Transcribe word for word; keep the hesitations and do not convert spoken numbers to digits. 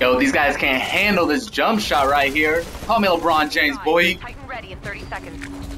Yo, these guys can't handle this jump shot right here. Call me LeBron James, boy. Titan ready in thirty seconds.